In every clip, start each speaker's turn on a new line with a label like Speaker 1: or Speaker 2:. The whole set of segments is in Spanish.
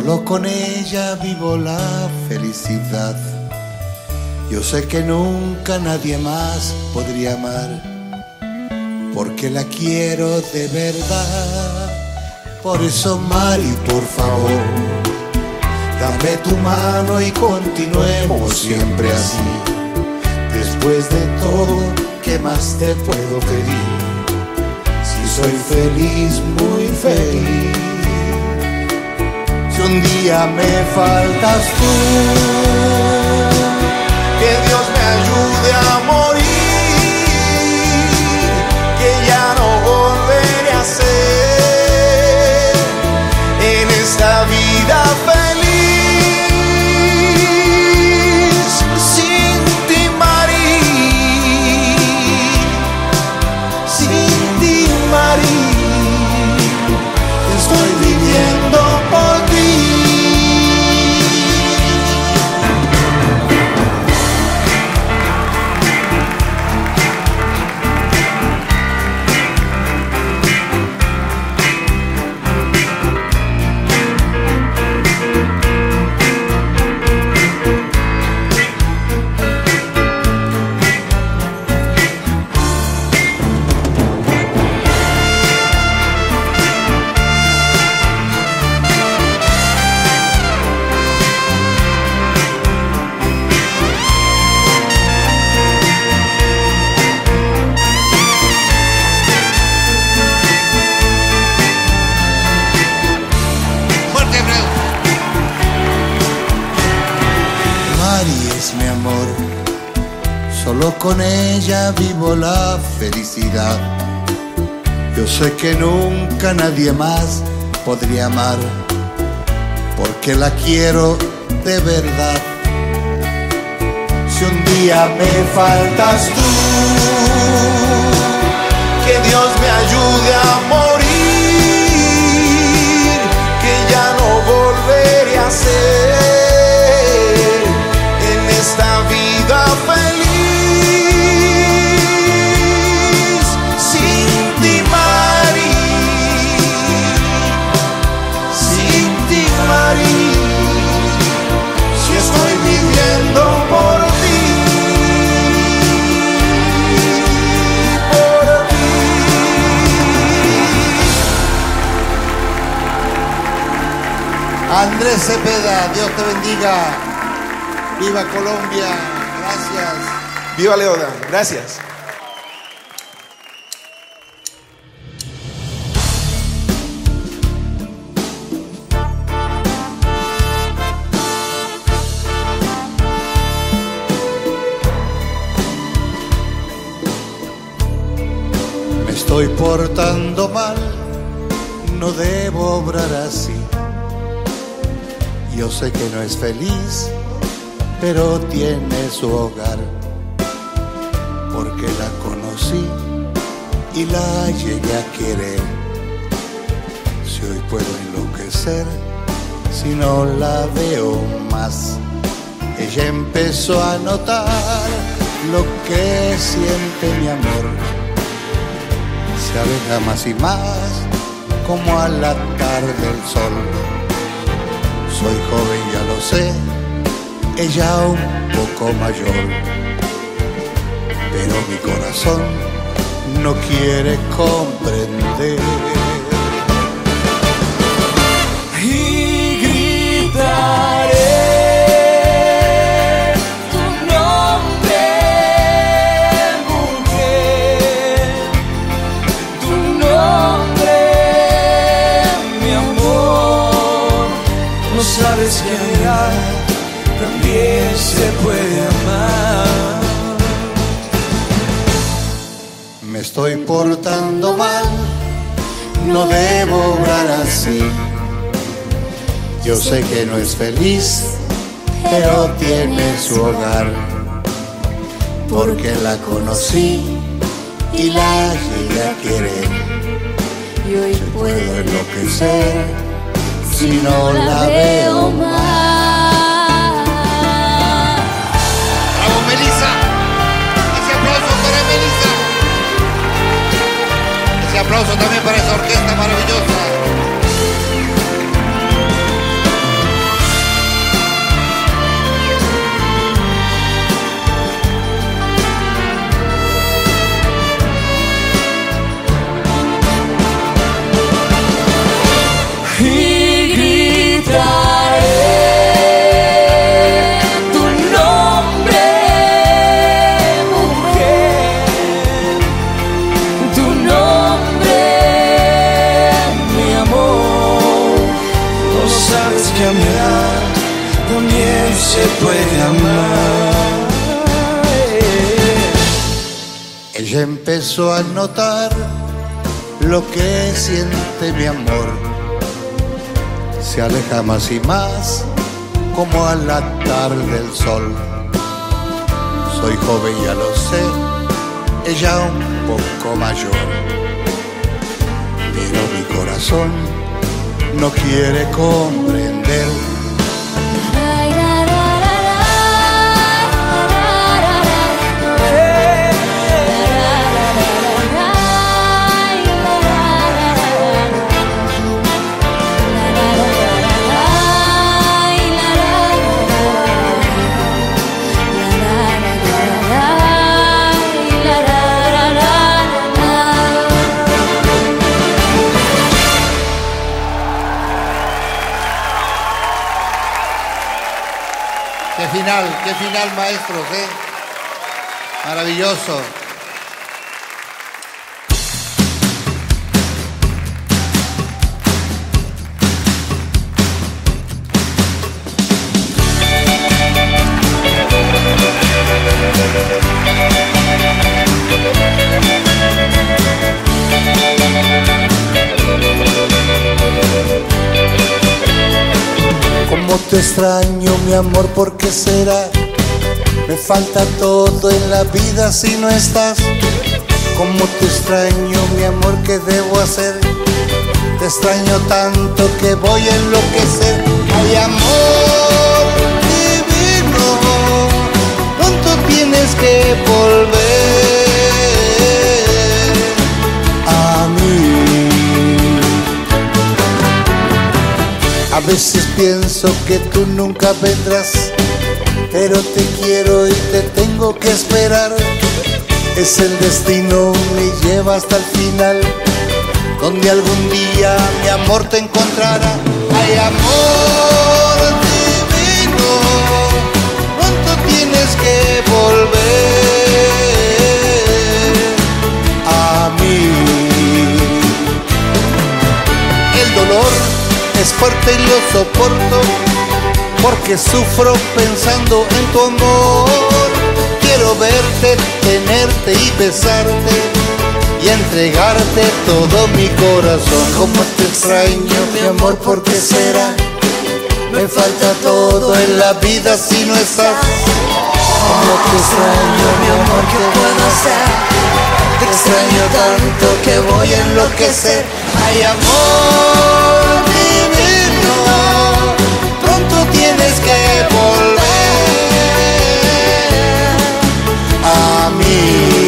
Speaker 1: Solo con ella vivo la felicidad. Yo sé que nunca nadie más podría amar, porque la quiero de verdad. Por eso, Mari, por favor, dame tu mano y continuemos siempre así. Después de todo, ¿qué más te puedo pedir? Si soy feliz, muy feliz. Si un día me faltas tú, que Dios me ayude a morir, que ya no volveré a ser en esta vida feliz. Sin ti, Mari, sin ti, Mari, estoy viviendo por ti. Mi amor, solo con ella vivo la felicidad. Yo sé que nunca nadie más podría amar, porque la quiero de verdad. Si un día me faltas tú, que Dios me ayude a morir, que ya no volveré a ser esta vida feliz. Sin ti, Mari, sin ti, Mari, si estoy viviendo por ti, por ti. Andrés Cepeda, Dios te bendiga. ¡Viva Colombia! Gracias.
Speaker 2: ¡Viva Leoda! Gracias.
Speaker 1: Me estoy portando mal, no debo obrar así. Yo sé que no es feliz, pero tiene su hogar, porque la conocí y la llegué a querer. Si hoy puedo enloquecer, si no la veo más. Ella empezó a notar lo que siente mi amor. Se aleja más y más, como al tarde del sol. Soy joven, ya lo sé, ella un poco mayor, pero mi corazón no quiere comprender.
Speaker 3: Y gritaré tu nombre, mujer, tu nombre, mi amor. No sabes que mirar también se puede amar.
Speaker 1: Me estoy portando mal, no debo obrar así. Yo sé que no es feliz, pero tiene su hogar, porque la conocí y la llegué a querer.
Speaker 4: Y hoy
Speaker 1: Puedo enloquecer si no la veo más.
Speaker 5: ¡Bravo, Melissa! Ese aplauso para Melissa. Ese aplauso también para esa orquesta maravillosa.
Speaker 1: Ella empezó a notar lo que siente mi amor. Se aleja más y más, como a la tarde del sol. Soy joven, ya lo sé, ella un poco mayor. Pero mi corazón no quiere comprender. Qué final, maestros, ¿eh? Maravilloso. Cómo te extraño, mi amor, ¿por qué será? Me falta todo en la vida si no estás. Cómo te extraño, mi amor, ¿qué debo hacer? Te extraño tanto que voy a enloquecer. Ay, amor divino, pronto tienes que volver a mí. A veces pienso que tú nunca vendrás, pero te quiero y te tengo que esperar. Es el destino, me lleva hasta el final, donde algún día mi amor te encontrará. Ay, amor divino, pronto tienes que volver a mí. El dolor es fuerte y lo soporto, porque sufro pensando en tu amor. Quiero verte, tenerte y besarte y entregarte todo mi corazón. Como te extraño, mi amor, ¿por qué será? Me falta todo en la vida si no estás. Como te extraño, mi amor, ¿qué puedo hacer? Te extraño tanto que voy a enloquecer. Ay, amor divino, pronto tienes que volver a mí.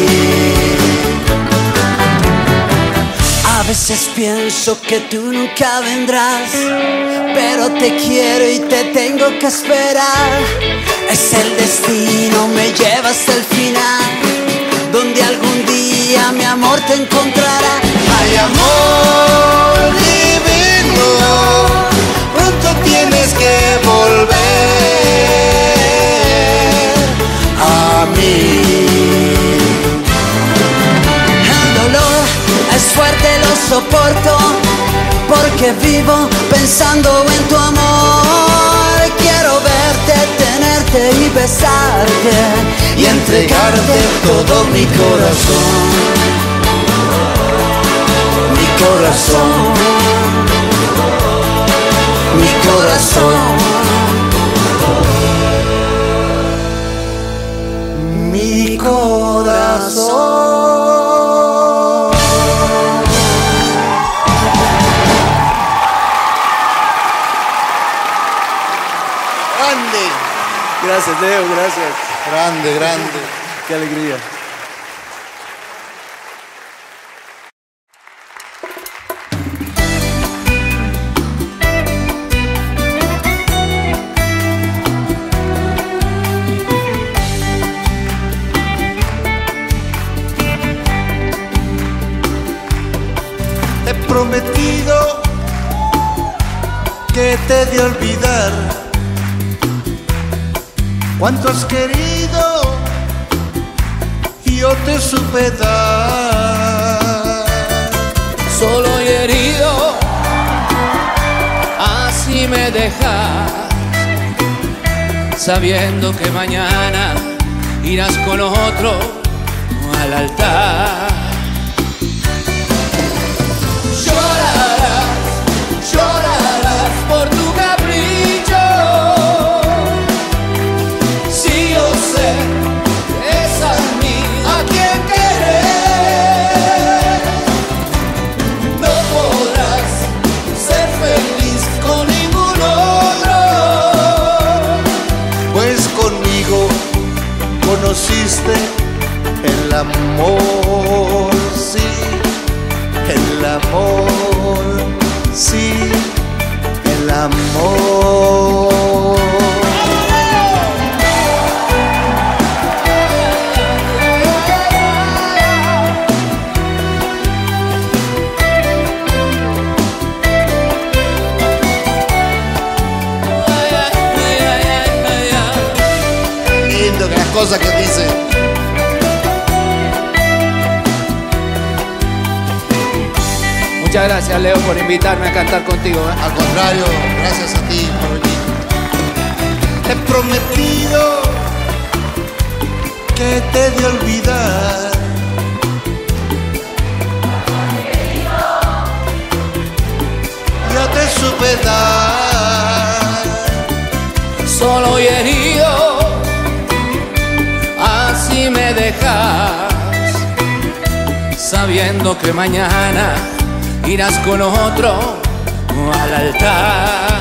Speaker 3: A veces pienso que tú nunca vendrás, pero te quiero y te tengo que esperar. Es el destino, me lleva hasta el final, donde algún día mi amor te encontrará.
Speaker 1: Ay, amor divino, pronto tienes que volver a mí.
Speaker 3: El dolor es fuerte, lo soporto, porque vivo pensando en tu amor. Quiero verte, tenerte y besarte y entregarte todo mi corazón. Mi corazón, mi corazón,
Speaker 1: mi corazón. Grande.
Speaker 2: Gracias, Leo, gracias.
Speaker 1: Grande, grande.
Speaker 2: Qué alegría.
Speaker 1: He prometido que te he de olvidar cuánto has querido y yo te supe dar.
Speaker 4: Solo y herido, así me dejas, sabiendo que mañana irás con otro a al altar. Llorarás, llorarás por tu capricho. Si yo sé que es a mí a quien querer, no podrás ser feliz con ningún otro.
Speaker 1: Pues conmigo conociste el amor, sí, el amor, sí, el amor.
Speaker 5: Lindo que las cosas que dice.
Speaker 4: Muchas gracias, Leo, por invitarme a cantar contigo, ¿eh?
Speaker 5: Al contrario, gracias a ti por venir.
Speaker 1: He prometido que te he de olvidar. Yo te supe dar.
Speaker 4: Solo y herido, así me dejas, sabiendo que mañana irás con otro al altar.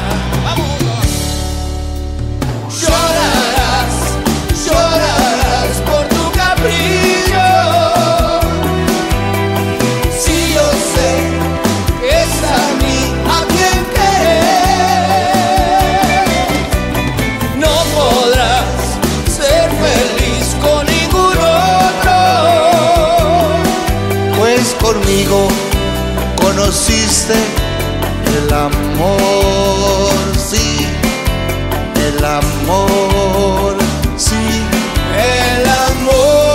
Speaker 4: Llorarás, llorarás por tu capricho. Si yo sé que es a mí a quien querer, no podrás ser feliz con ningún otro.
Speaker 1: Pues conmigo conociste el amor, sí, el amor, sí,
Speaker 4: El amor.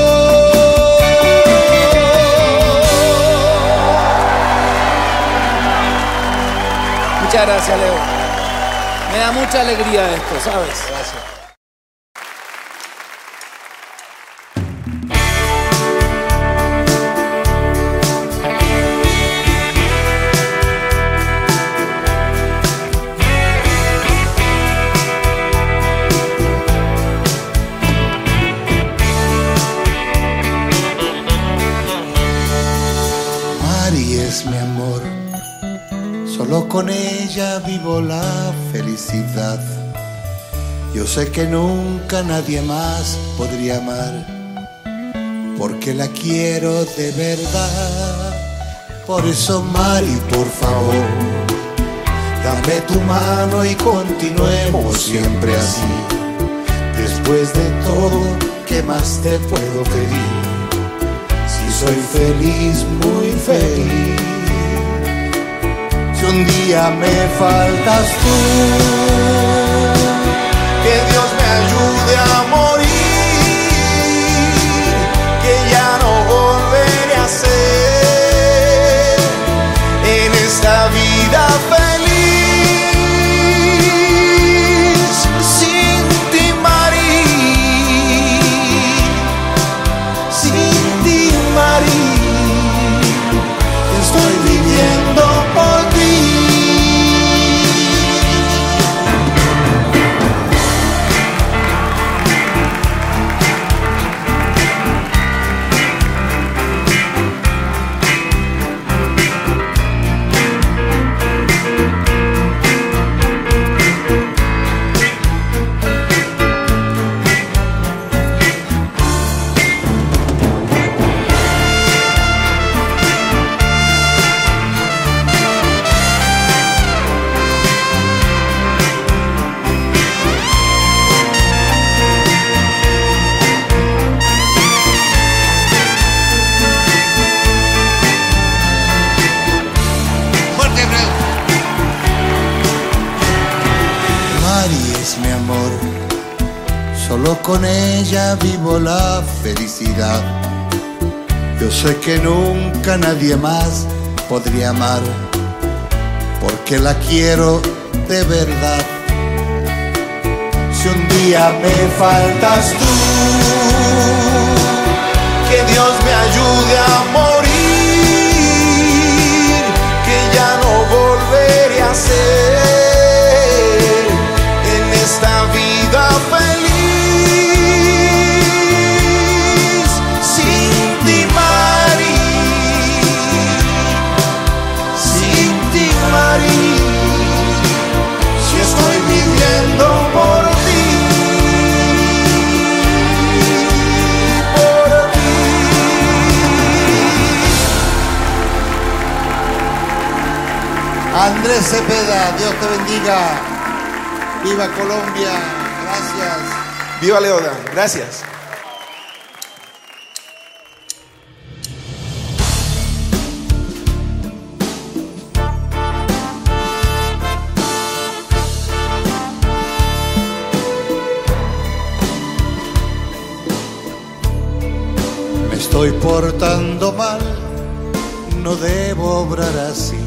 Speaker 4: Muchas gracias, Leo. Me da mucha alegría esto, ¿sabes?
Speaker 5: Gracias.
Speaker 1: Mari es mi amor, solo con ella vivo la felicidad. Yo sé que nunca nadie más podría amar, porque la quiero de verdad. Por eso, Mari, por favor, dame tu mano y continuemos siempre así. Después de todo, ¿qué más te puedo pedir? Si soy feliz, muy feliz. Si un día me faltas tú, que Dios me ayude a morir, que ya no volveré a ser en esta vida feliz. Sin ti, Mari, sin ti, Mari, estoy viviendo por ti. Mi amor, solo con ella vivo la felicidad. Yo sé que nunca nadie más podría amar, porque la quiero de verdad. Si un día me faltas tú, que Dios Andrés Cepeda, Dios te bendiga. Viva Colombia, gracias.
Speaker 6: Viva Leoda, gracias.
Speaker 1: Me estoy portando mal, no debo obrar así.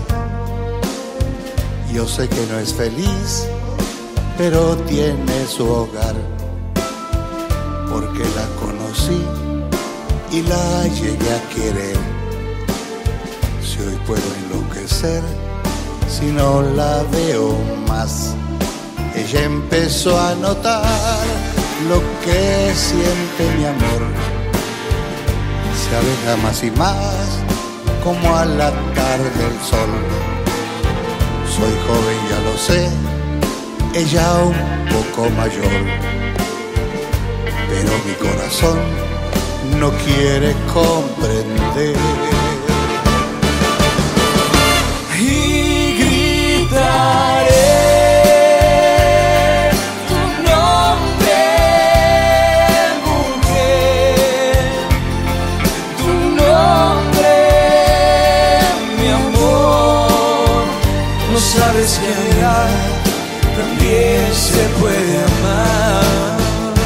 Speaker 1: Yo sé que no es feliz, pero tiene su hogar, porque la conocí y la llegué a querer. Si hoy puedo enloquecer, si no la veo más. Ella empezó a notar lo que siente mi amor. Se aleja más y más, como al atar del sol. Soy joven, ya lo sé, ella un poco mayor, pero mi corazón no quiere comprender.
Speaker 3: Y gritaré tu nombre, mujer, tu nombre, mi amor. No sabes que amar también se puede amar.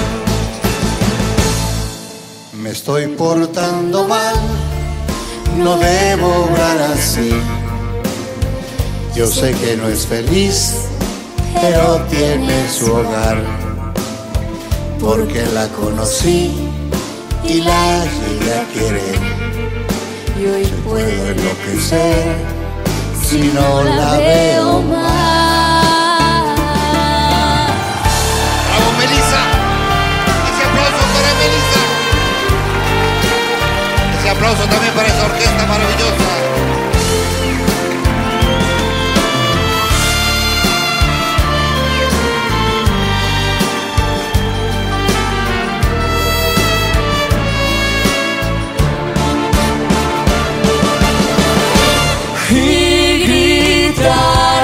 Speaker 1: Me estoy portando mal, no debo obrar así. Yo sé que no es feliz, pero tiene su hogar, porque la conocí y la llegué a querer.
Speaker 7: Y hoy
Speaker 1: Puedo enloquecer si no la veo más.
Speaker 5: ¡Bravo, Melissa! Ese aplauso para Melissa. Ese aplauso también para esa orquesta maravillosa.
Speaker 3: Y gritaré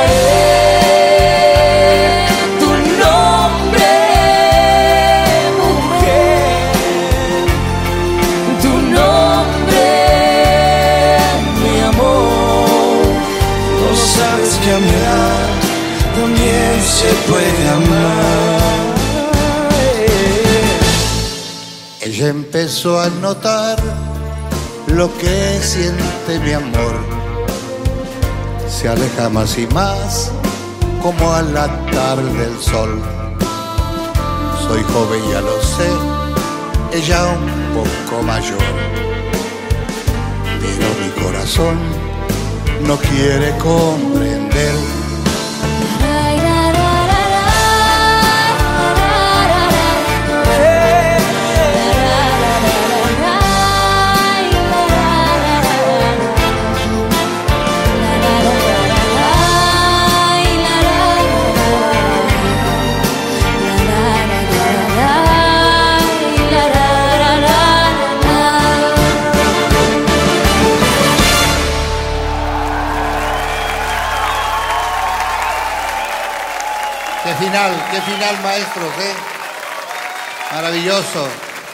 Speaker 3: tu nombre, mujer, tu nombre, mi amor. No sabes que amar también se puede amar.
Speaker 1: Ella empezó a notar lo que siente mi amor. Se aleja más y más, como al atar del sol. Soy joven, ya lo sé, ella un poco mayor, pero mi corazón no quiere comprender. Qué final, maestros, ¿eh? Maravilloso.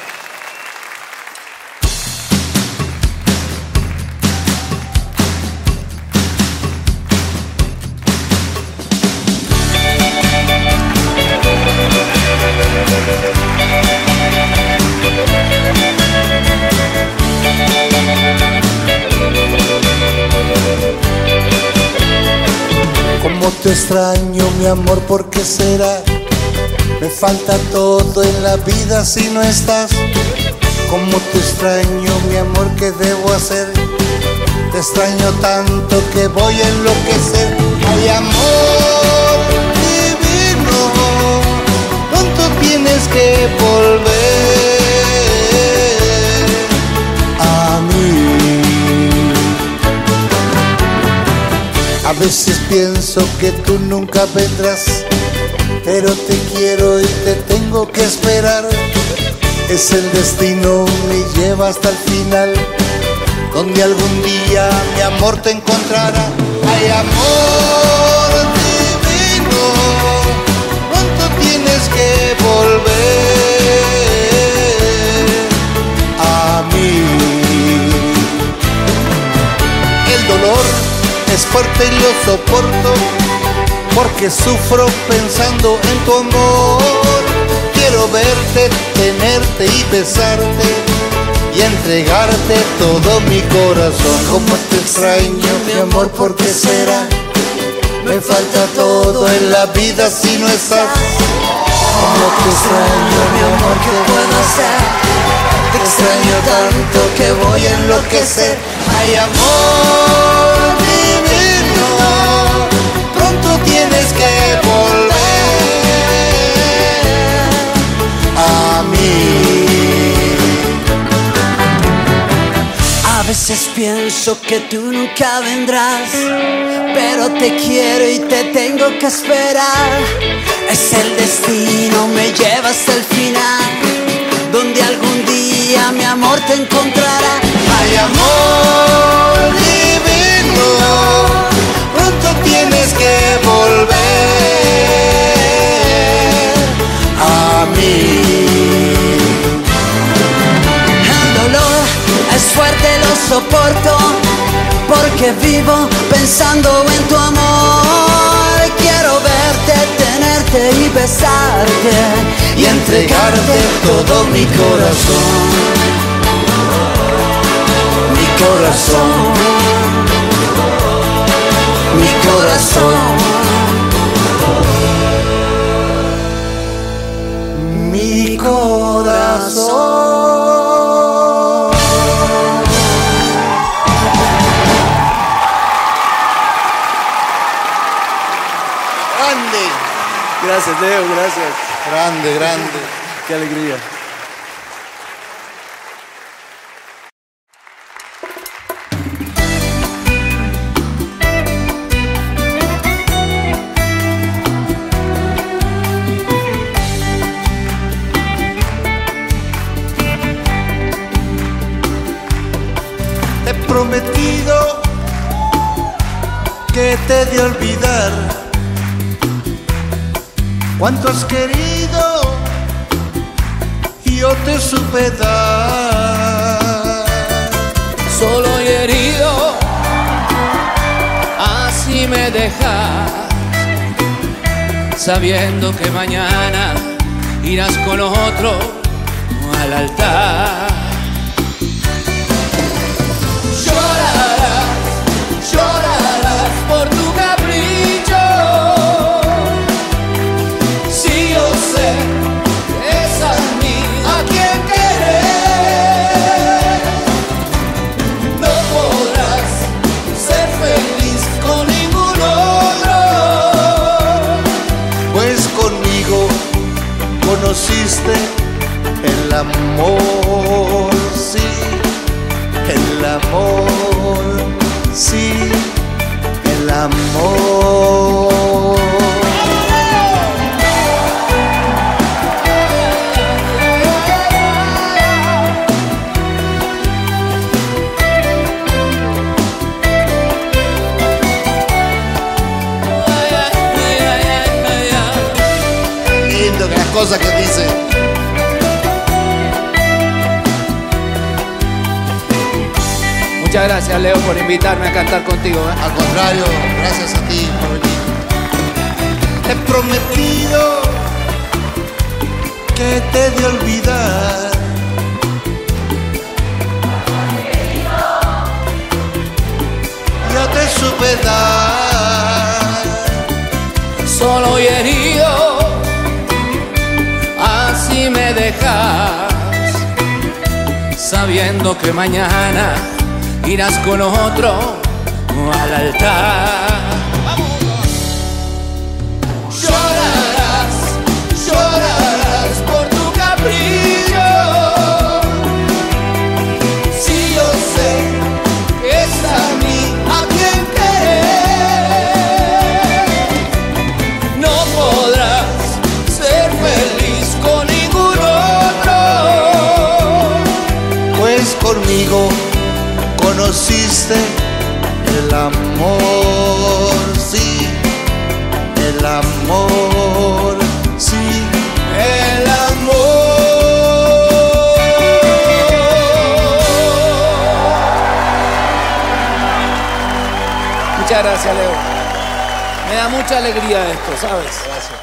Speaker 1: Cómo te extraño, mi amor, ¿por qué será? Me falta todo en la vida si no estás. Cómo te extraño, mi amor, ¿qué debo hacer? Te extraño tanto que voy a enloquecer. Ay, amor divino, pronto tienes que volver a mí. A veces pienso que tú nunca vendrás, pero te quiero y te tengo que esperar. Es el destino, me lleva hasta el final, donde algún día mi amor te encontrará. Hay amor divino, pronto tienes que volver a mí. El dolor es fuerte y lo soporto, porque sufro pensando en tu amor. Quiero verte, tenerte y besarte y entregarte todo mi corazón. Como te extraño, mi amor, ¿por qué será? Me falta todo en la vida si no estás. Como te extraño, mi amor, ¿qué puedo hacer? Te extraño tanto que voy a enloquecer. Hay amor divino, pronto tienes que volver a mí.
Speaker 3: A veces pienso que tú nunca vendrás, pero te quiero y te tengo que esperar. Es el destino, me lleva hasta el final, donde algún día mi amor te encontrará.
Speaker 1: Hay amor divino, pronto tienes que volver a mí.
Speaker 3: El dolor es fuerte, lo soporto, porque vivo pensando en tu amor. Quiero verte, tenerte y besarte y entregarte todo mi corazón. Mi corazón, mi corazón, mi corazón.
Speaker 1: Grande,
Speaker 2: Gracias, Leo, gracias.
Speaker 1: grande, grande.
Speaker 2: Qué alegría.
Speaker 1: Te he prometido que te he de olvidar cuánto has querido y yo te supe dar.
Speaker 4: Solo y herido, así me dejas, sabiendo que mañana irás con otro al altar. Llorarás, llorarás por tu capricho. Si yo sé que es a mí a quien querer, no podrás ser feliz con ningún otro.
Speaker 1: Pues conmigo conociste el amor, sí, el amor, sí, el amor. Lindo que las cosas que dice.
Speaker 4: Muchas gracias, Leo, por invitarme a cantar contigo.
Speaker 1: Al contrario, gracias a ti por venir. Te he prometido que te he de olvidar. Yo te supe dar.
Speaker 4: Solo y herido, así me dejas, sabiendo que mañana irás con otro al altar. Llorarás, llorarás por tu capricho. Si yo sé que es a mí a quien querer, no podrás ser feliz con ningún otro.
Speaker 1: Pues conmigo conociste El amor, sí, el amor, sí, el amor.
Speaker 4: Muchas gracias, Leo. Me da mucha alegría esto, ¿sabes?
Speaker 6: Gracias.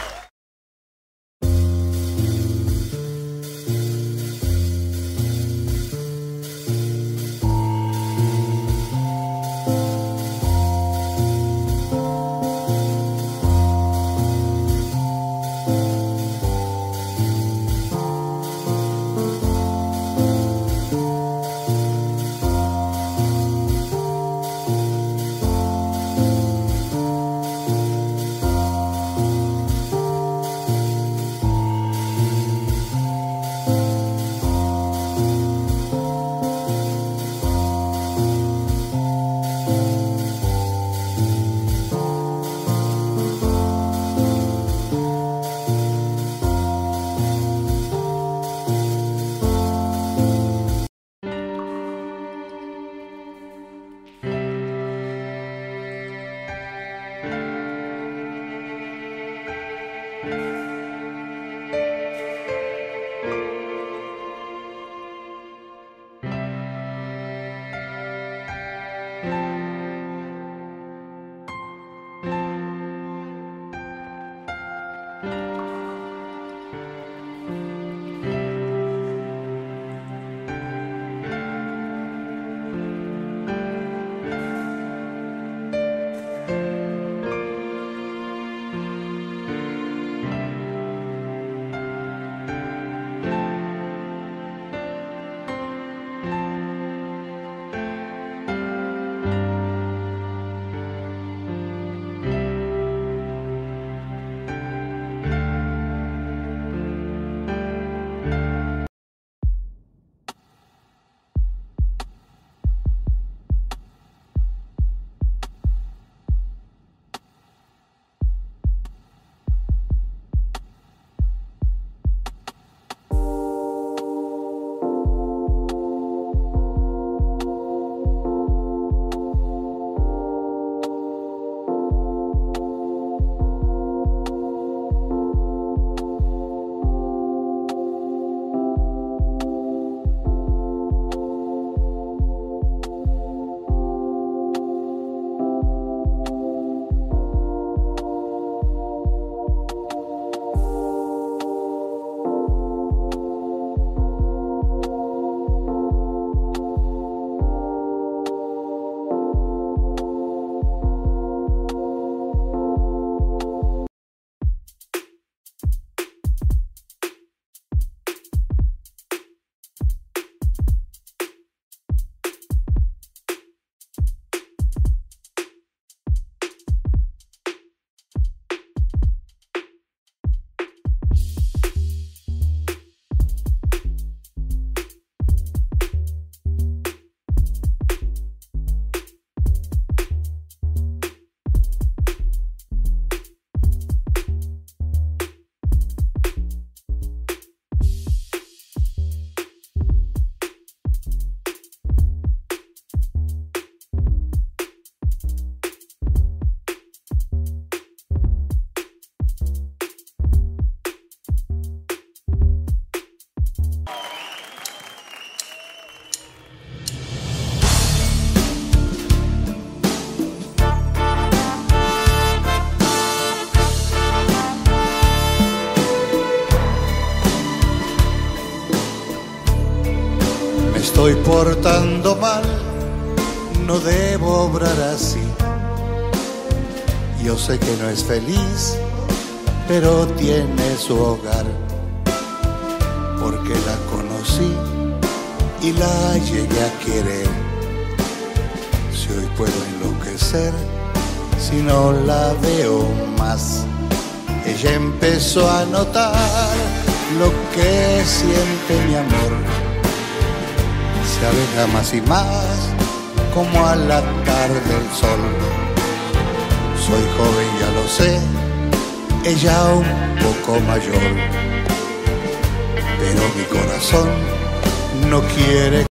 Speaker 1: estoy portando mal, no debo obrar así. Yo sé que no es feliz, pero tiene su hogar, porque la conocí y la llegué a querer. Si hoy puedo enloquecer, si no la veo más. Ella empezó a notar lo que siente mi amor. Se aleja más y más, como al atar del sol. Soy joven, ya lo sé, ella un poco mayor, pero mi corazón no quiere